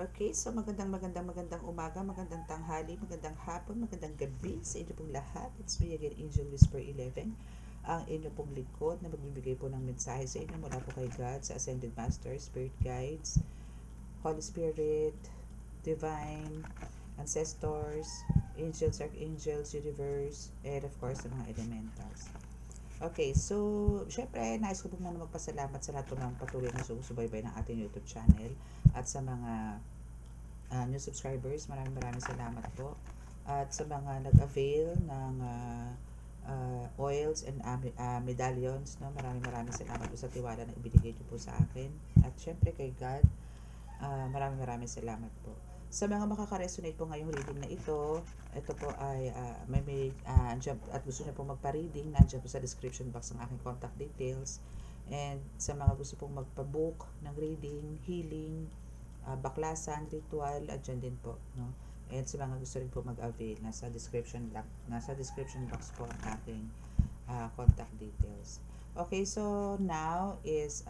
Okay, so magandang umaga, magandang tanghali, magandang hapon, magandang gabi sa inyo pong lahat. It's me again, Angel Whisper 11, ang inyo pong lingkod na magbibigay po ng mensahe sa inyo mula po kay God, sa Ascended Master, Spirit Guides, Holy Spirit, Divine, Ancestors, Angels, Archangels, Universe, and of course, sa mga elementals. Okay, so, syempre, nais ko po muna magpasalamat sa lahat po ng patuloy na sumusubaybay ng ating YouTube channel at sa mga new subscribers. Maraming salamat po. At sa mga nag-avail ng oils and medallions, no? Maraming salamat po sa tiwala na ibinigay niyo po sa akin. At syempre kay God, maraming salamat po. Sa mga makaka-resonate po ngayong reading na ito po ay at gusto niyo po magpa-reading, nandiyan po sa description box ang aking contact details. And sa mga gusto pong magpa-book ng reading, healing, baklasan, ritual, andyan din po, no? And sa mga gusto rin po mag-avail, nasa description box po ang aking contact details. Okay, so now is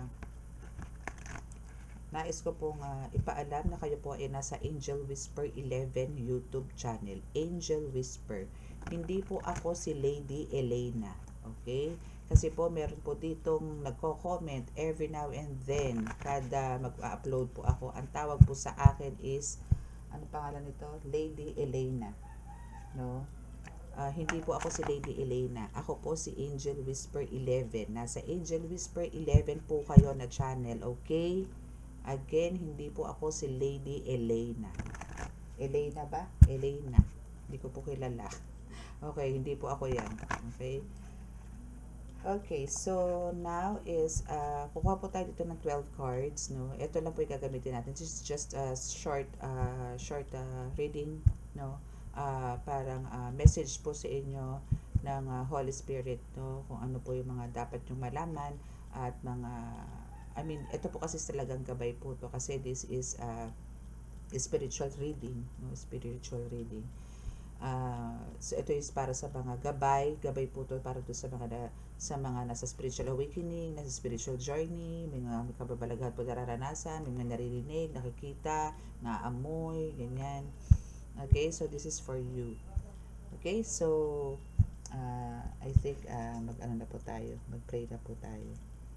nais ko pong ipaalam na kayo po ay nasa Angel Whisper 11 YouTube channel. Angel Whisper. Hindi po ako si Lady Elena. Okay? Kasi po meron po ditong nagko-comment every now and then kada mag-upload po ako. Ang tawag po sa akin is, ano pangalan nito? Lady Elena. No? Hindi po ako si Lady Elena. Ako po si Angel Whisper 11. Nasa Angel Whisper 11 po kayo na channel. Okay? Again, hindi po ako si Lady Elena. Elena ba? Elena. Hindi ko po kilala. Okay, hindi po ako yan. Okay? Okay, so now is, kukuha po tayo dito ng 12 cards, no? Ito lang po yung gagamitin natin. This is just a short reading, no? Parang message po sa inyo ng Holy Spirit, no? Kung ano po yung mga dapat yung malaman at mga ito po kasi talagang gabay po to kasi this is spiritual reading, no? Spiritual reading. So ito is para sa mga gabay po to para to sa mga nasa spiritual awakening, nasa spiritual journey, may kababalaghan po nararanasan, may mga naririnig, nakikita, naamoy, ganyan. Okay, so this is for you. Okay, so I think mag-ano na po tayo, mag-pray na po tayo.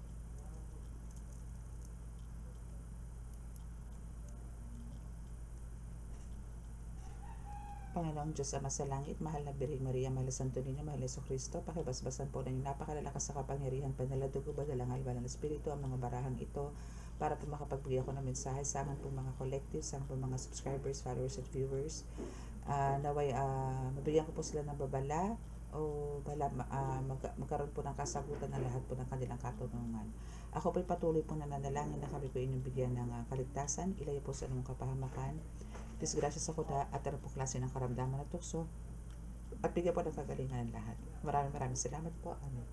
Panginoong Diyos Ama sa langit, mahal na Birhen Maria, mahal na Santo Niño, mahal na Jesucristo, pakibasbasan po ng inyong napakalalakas sa kapangyarihan, banal na dugo, badalangal, banal na Espiritu, ang mga barahang ito, para po makapagbigay ako ng mensahe sa akin po mga collective, sa akin po mga subscribers, followers, at viewers. Naway, mabigyan ko po sila ng babala, o magkaroon po ng kasagutan na lahat po ng kanilang katanungan. Ako po'y patuloy po nananalangin na kami po inyong bigyan ng kaligtasan, ilayo po sa anumang kapahamakan, disgrasya sa kuda at ano po klase ng karamdaman at tukso at bigyan po ng kagalingan ng lahat. Maraming salamat po. Amen.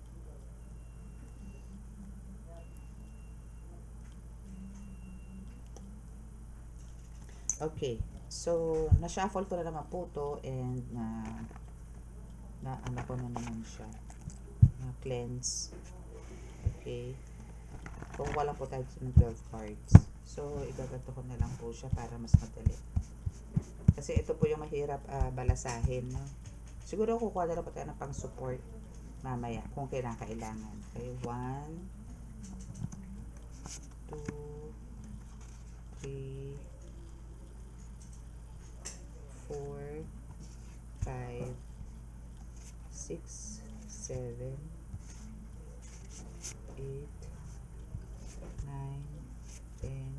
Okay, so na-shuffle ko na naman po to and na ano ko na naman siya, na cleanse. Okay, kung wala po tayo ng 12 cards, so igaganto ko na lang po siya para mas madali. Kasi ito po yung mahirap balasahin, no? Siguro kukuha na lang po tayo ng pang support mamaya kung kailangan. Okay, 1, 2, 3, 4, 5, 6, 7, 8, 9, 10,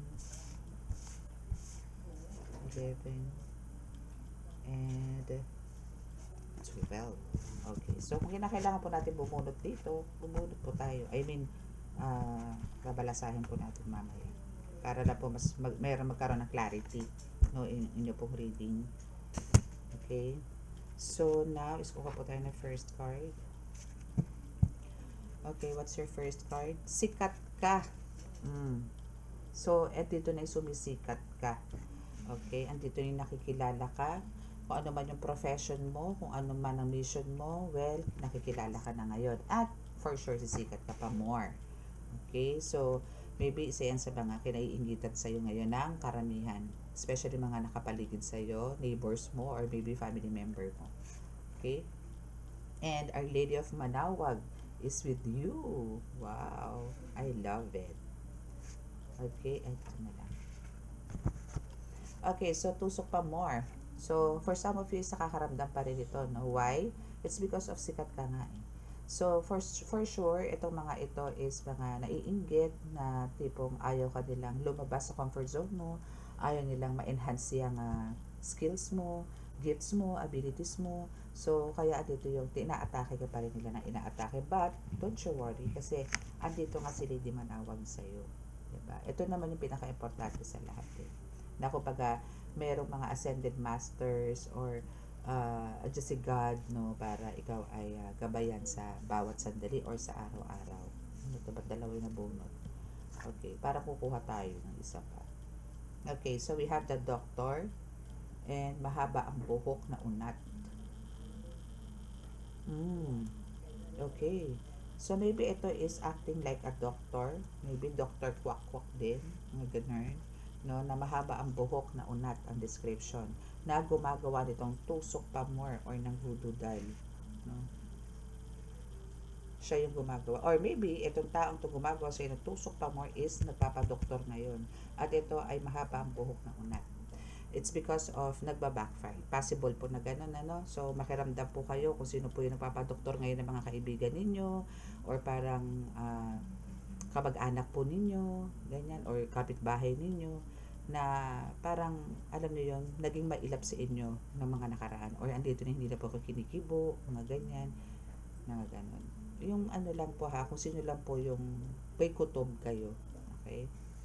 11, and 12. Okay, so kung kinakailangan po natin bumunot dito, bumunot po tayo. Babalasahin po natin mamaya para na po meron magkaroon ng clarity, no, inyo pong reading. Okay, so now is kuha po tayo ng first card. Okay, what's your first card? Sikat ka. So, dito na sumisikat ka. Okay, andito yung nakikilala ka. Kung ano man yung profession mo, kung ano man ang mission mo, well, nakikilala ka na ngayon. At for sure, sisikat ka pa more. Okay, so Maybe isa yan sa mga kinaiingitan sa'yo ngayon ng karamihan. Especially mga nakapaligid sa'yo, neighbors mo, or maybe family member mo. Okay? And Our Lady of Manawag is with you. Wow! I love it. Okay, ito na lang. Okay, so tusok pa more. So, for some of you, nakakaramdam pa rin ito, no? Why? It's because of sikat ka nga eh. So, for sure, itong mga ito is mga naiinggit na tipong ayaw ka nilang lumabas sa comfort zone mo, ayaw nilang ma-enhance yung skills mo, gifts mo, abilities mo. So, kaya dito yung inaatake ka pa rin nila na inaatake. But, don't you worry kasi andito nga si Lady Manawag sa'yo. Diba? Ito naman yung pinaka-importante sa lahat eh. Na kumbaga, merong mga ascended masters or just si God, no, para ikaw ay gabayan sa bawat sandali or sa araw-araw. Ano ito ba? Dalawa yung nabunot. Okay, para kukuha tayo ng isa pa. Okay, so we have the Doctor and mahaba ang buhok na unat. Okay. So, maybe ito is acting like a doctor. Maybe Dr. Kwak-Kwak din. Mga ganun. No, na mahaba ang buhok na unat ang description. Na gumagawa nitong tusok pa more or ng voodoo doll. No? Siya yung gumagawa. Or maybe, itong taong to gumagawa sa'yo ng tusok pa more is nagpapadoktor ngayon. At ito ay mahaba ang buhok na unat. It's because of nagba-backfire. Possible po na ganun, ano? So, makiramdam po kayo kung sino po yung nagpapadoktor ngayon ng mga kaibigan ninyo or parang kamag-anak po ninyo, ganyan, or kapitbahay ninyo na parang, alam niyo yon, naging mailap sa inyo ng mga nakaraan or andito na hindi na po kinikibo, mga ganyan, mga ganon. Yung ano lang po ha, kung sino lang po yung may kutob kayo. Okay?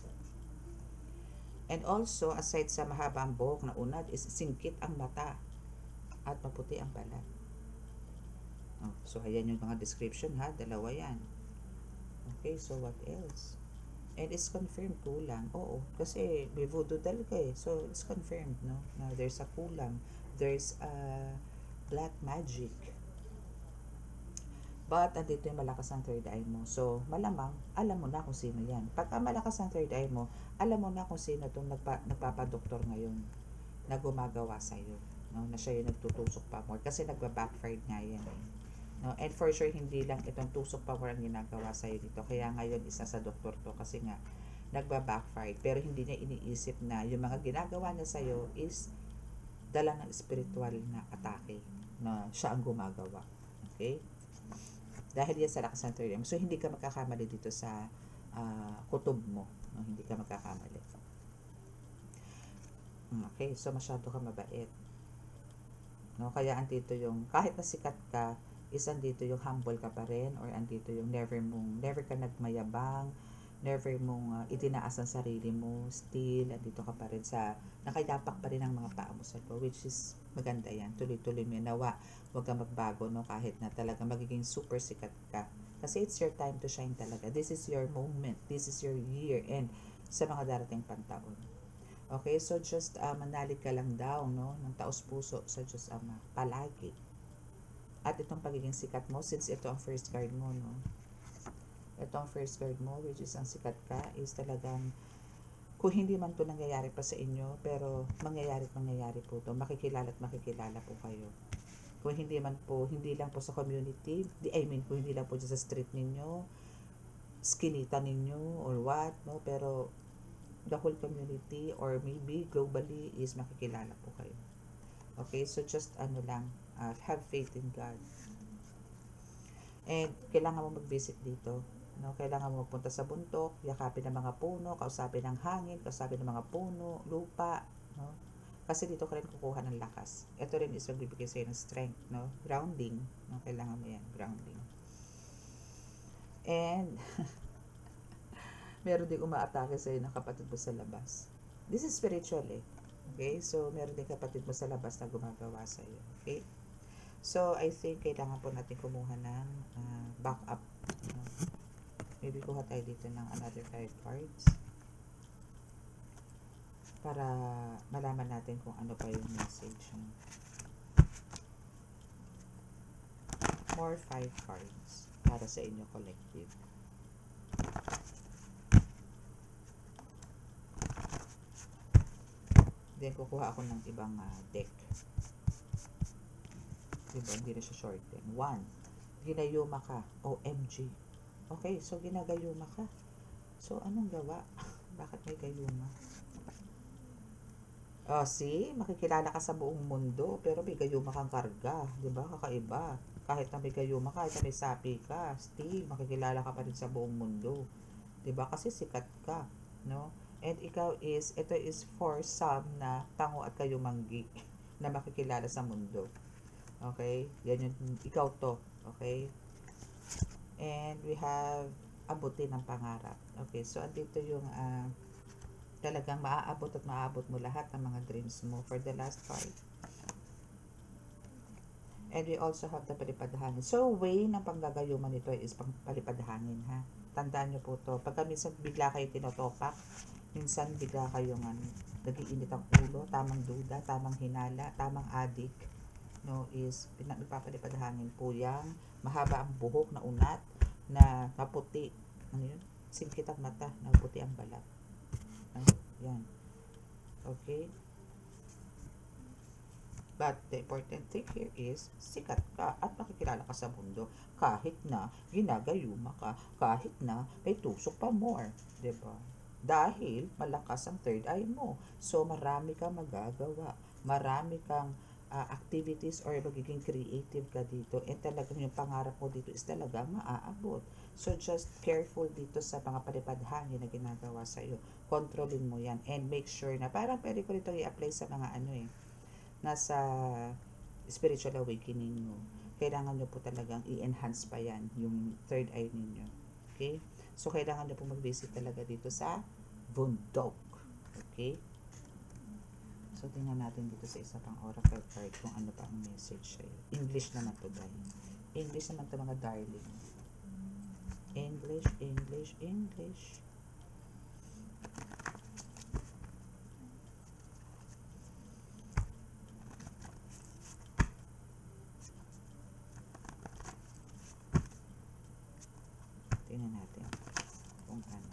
And also, aside sa mahaba ang buhok na unad, is singkit ang mata at maputi ang balat. Oh, so, ayan yung mga description ha. Dalawa yan. Okay, so what else? And it's confirmed kulang. Oo, kasi may voodoo doll ka eh. So, it's confirmed, no? Now, there's a kulang. There's a black magic. But, andito yung malakas ang third eye mo. So, malamang, alam mo na kung sino yan. Pagka malakas ang third eye mo, alam mo na kung sino itong nagpapadoktor ngayon na gumagawa sa'yo. No? Na siya yung nagtutusok pa more. Kasi nagba-backfire nga yan eh. No? And for sure, hindi lang itong tusok pa more ang ginagawa sa'yo dito. Kaya ngayon, isa sa doktor to. Kasi nga, nagba-backfire. Pero hindi niya iniisip na yung mga ginagawa niya sa'yo is dala ng spiritual na atake na siya ang gumagawa. Okay? Dahil yan sa lakas ng third eye. So, hindi ka magkakamali dito sa kutob mo. No? Hindi ka magkakamali. Okay, so masyado ka mabait. No? Kaya andito yung, kahit na sikat ka, is andito yung humble ka pa rin, or andito yung never ka nagmayabang, never mong itinaas ang sarili mo, still, andito ka pa rin sa, nakayapak pa rin ang mga paa mo sa loob, which is maganda yan. Tuloy-tuloy mo, nawa, huwag kang magbago, no? Kahit na talaga magiging super sikat ka. Kasi it's your time to shine talaga. This is your moment. This is your year. And sa mga darating pantaon. Okay, so just manalig ka lang daw, no? Ng taos puso sa Diyos Ama. Palagi. At itong pagiging sikat mo, since ito ang first card mo, no? Ito ang first card mo, which is ang sikat ka, is talagang, kung hindi man to nangyayari pa sa inyo, pero mangyayari po to. Makikilala at makikilala po kayo. Kung hindi man po, hindi lang po sa community, kung hindi lang po sa street ninyo, skinita ninyo, or what, no? Pero, the whole community, or maybe globally, is makikilala po kayo. Okay, so just have faith in God. And kailangan mo mag-visit dito. No, kailangan mo magpunta sa bundok, yakapin ng mga puno, kausapin ng hangin, kausapin ng mga puno, lupa, no? Kasi dito ka rin kukuha ng lakas. Ito rin is magbibigay sa'yo ng strength, no? Grounding, no? Kailangan mo yan, grounding. And meron din umaatake sa'yo ng kapatid mo sa labas. This is spiritual eh. Okay? So, meron din kapatid mo sa labas na gumagawa sa'yo. Okay? So, I think kailangan po natin kumuha ng backup. Maybe kuha tayo dito ng another 5 cards para malaman natin kung ano pa yung message. More 5 cards para sa inyo collective. Then, kukuha ako ng ibang deck. Diba? Hindi na siya shorten. 1. Ginayuma ka. OMG. Okay, so ginagayuma ka. So, anong gawa? Bakit may gayuma? Oh, see? Makikilala ka sa buong mundo, pero may gayuma kang karga. Diba? Kakaiba. Kahit na may gayuma ka, kahit na may sapi ka, still, makikilala ka pa rin sa buong mundo. Diba? Kasi sikat ka. No? And ikaw ito is for some na tango at kayumanggi na makikilala sa mundo. Okay? Yan yung, ikaw to. Okay? And we have abutin ng pangarap. Okay? So, andito yung talagang maaabot at maaabot mo lahat ng mga dreams mo for the last card. And we also have the palipad hangin. So, way ng panggagayuman nito is palipad hangin, ha? Tandaan nyo po to. Pagka minsan bigla kayo tinotopak, minsan bigla kayong nag-iinit ang ulo, tamang duda, tamang hinala, tamang adik, no, is nagpapalipad hangin po yan. Mahaba ang buhok na unat, na maputi. Ano yun? Singkit ang mata, na maputi ang balat. Yan. Okay? But the important thing here is, sikat ka at makikilala ka sa mundo kahit na ginagayuma ka, kahit na may tusok pa more. Diba? Dahil malakas ang third eye mo. So, marami kang magagawa. Marami kang activities or magiging creative ka dito. And talagang yung pangarap mo dito is talaga maaabot. So, just careful dito sa mga palipad hangin na ginagawa sa'yo. Controlin mo yan. And make sure na parang pwede ko ito i-apply sa mga nasa spiritual awakening mo. Kailangan nyo po talagang i-enhance pa yan, yung third eye ninyo. Okay? So, kailangan nyo po mag-visit talaga dito sa bundok. Okay? So, tingnan natin dito sa isa pang oracle card kung ano pa ang message sa'yo. English naman to, guys. English naman to, mga darling. English, English, English. Tingnan natin kung ano.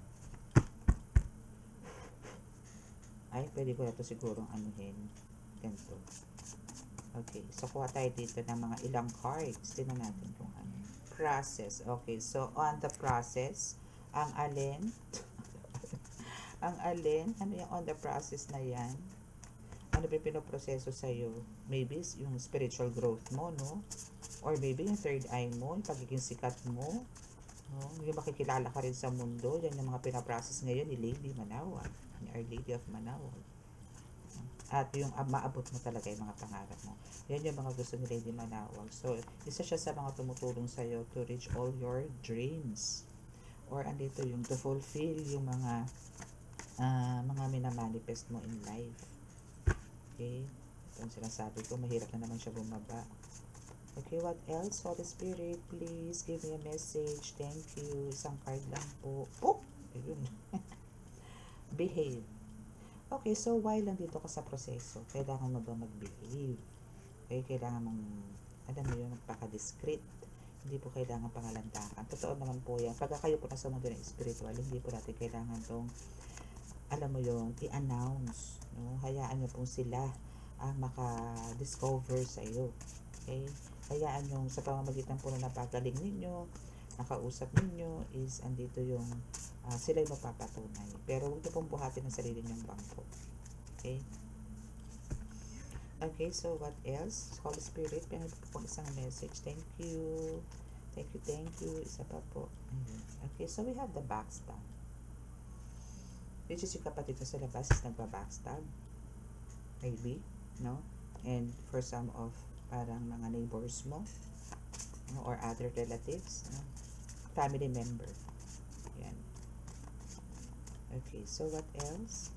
Ay, pwede ko na ito sigurong anuhin. Ganito. Okay, so kuha tayo dito ng mga ilang cards. Tingnan natin kung ano. Process. Okay, so on the process, ang alin, ang alin, ano yung on the process na yan? Ano ba pinoproseso sa'yo? Maybe yung spiritual growth mo, no? Or maybe yung third eye mo, yung pagiging sikat mo, no? Yung makikilala ka rin sa mundo, yan yung mga pinaprocess ngayon ni Lady Manawag, ni Our Lady of Manawag. At yung maabot mo talaga yung mga pangarap mo. Yan yung mga gusto ni Lady Manawag. So, isa siya sa mga tumutulong sa'yo to reach all your dreams. Or andito yung to fulfill yung mga minamanifest mo in life. Okay? Ito yung sinasabi ko, mahirap na naman siya bumaba. Okay, what else? Holy Spirit, please give me a message. Thank you. Isang card lang po. Oh! Ayun. Behave. Okay, so while nandito ka sa proseso, kailangan mo ba mag-behave? Okay, kailangan mong, alam mo yun, magpaka-discreet. Hindi po kailangan pangalandakan. Totoo naman po yan. Pagka kayo po nasa mundo ng spiritual, hindi po natin kailangan tong, alam mo yung, i-announce. No? Hayaan nyo pong sila ang maka-discover sa iyo. Okay? Hayaan nyo sa pamamagitan po na napagaling ninyo, nakausap ninyo, is andito yung sila yung mapapatunay. Pero huwag nyo pong buhatin ang sarili nyong bangko. Okay? Okay, so what else? Holy Spirit, pinag po pong isang message. Thank you. Thank you, thank you. Isa pa po. Okay, so we have the backstab. Which is yung kapatid ko sa labas is nagpa-backstab. Maybe, no? And for some of parang mga neighbors mo, no? Or other relatives, no? Family member. Yan. Okay, so what else?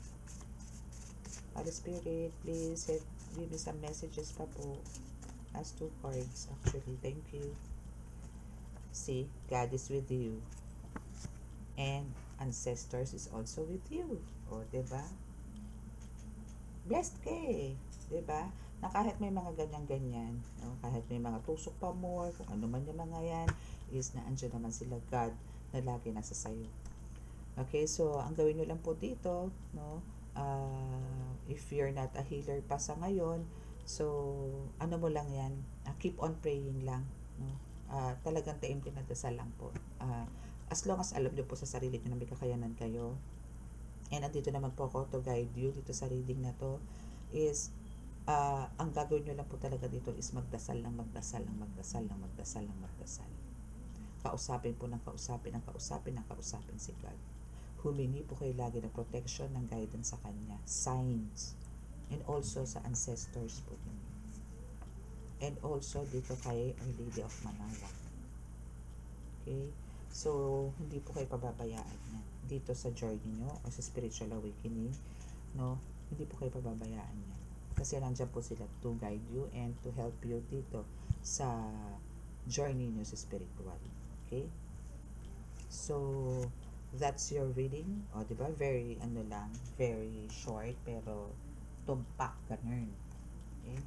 Holy Spirit, please give me some messages pa po. As 2 cards, actually. Thank you. See, God is with you. And ancestors is also with you. O, diba? Blessed ka eh. Diba? Na kahit may mga ganyan-ganyan, no? Kahit may mga tusok pa more, kung ano man yung mga yan, is na andyan naman sila God na lagi nasa sayo. Okay, so ang gawin nyo lang po dito, no? if you're not a healer pa sa ngayon, so ano mo lang yan, keep on praying lang, no? Talagang taim pinagdasal lang po. As long as alam nyo po sa sarili nyo na may kakayanan kayo, and andito naman po ako to guide you dito sa reading na to, is ang gagawin nyo lang po talaga dito is magdasal lang, magdasal lang, magdasal lang, magdasal lang, magdasal. Kausapin po ng kausapin, ng kausapin, ng kausapin si God. Humingi po kayo lagi ng protection, ng guidance sa Kanya, signs, and also sa ancestors po ninyo. And also dito kay Our Lady of Manaoag. Okay? So, hindi po kayo pababayaan yan. Dito sa journey nyo o sa spiritual awakening, no? Hindi po kayo pababayaan yan. Kasi nandiyan po sila to guide you and to help you dito sa journey nyo sa spiritual. Okay? So, that's your reading. O, diba? Very, very short, pero tumpak, ganun. Okay?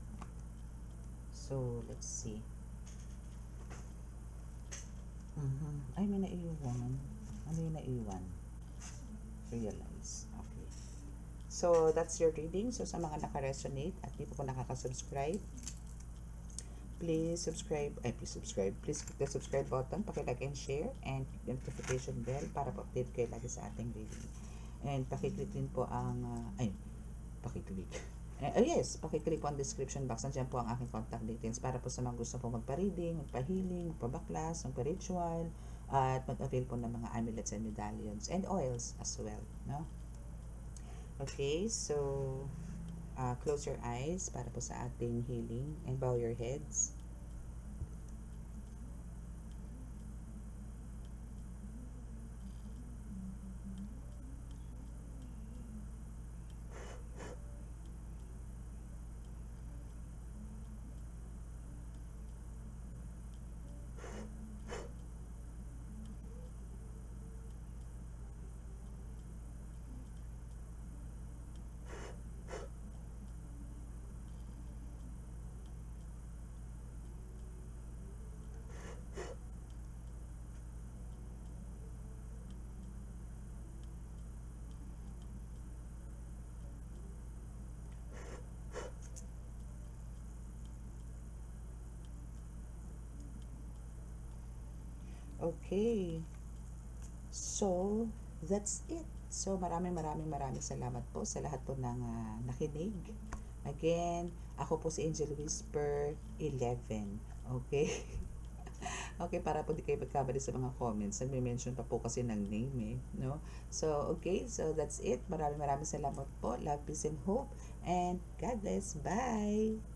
So, let's see. Ay, may naiwan. Ano yung naiwan? Realize. Okay. So, that's your reading. So, sa mga naka-resonate at di po nakaka-subscribe, please subscribe. Please click the subscribe button, paki-like and share, and click the notification bell para po-update kayo lagi sa ating reading. And paki-click din po ang, paki-click. Yes, paki-click po ang description box. Nandiyan po ang aking contact details para po sa mga gusto po magpa-reading, magpa-healing, magpa-baklas, magpa-ritual, at mag-avail po ng mga amulets and medallions and oils as well, no? Okay, so close your eyes para po sa ating healing and bow your heads. Okay. So, that's it. So, maraming salamat po sa lahat po ng nakinig. Again, ako po si Angel Whisper 11. Okay? Okay, para po di kayo magkamali sa mga comments. Nagme-mention pa po kasi ng name no? So, okay. So, that's it. Maraming salamat po. Love, peace, and hope. And God bless. Bye!